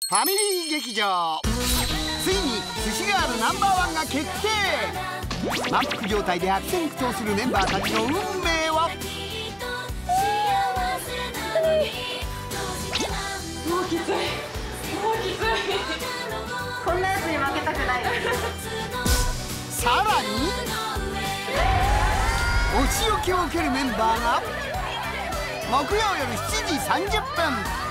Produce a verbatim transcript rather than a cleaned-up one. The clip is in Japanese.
ファミリー劇場、ついに寿司ガールナンバーワンが決定。満腹状態で悪戦苦闘するメンバーたちの運命は。 もうきつい、もうきついこんなやつに負けたくないさらにお仕置きを受けるメンバーが木曜夜しちじさんじゅっぷん。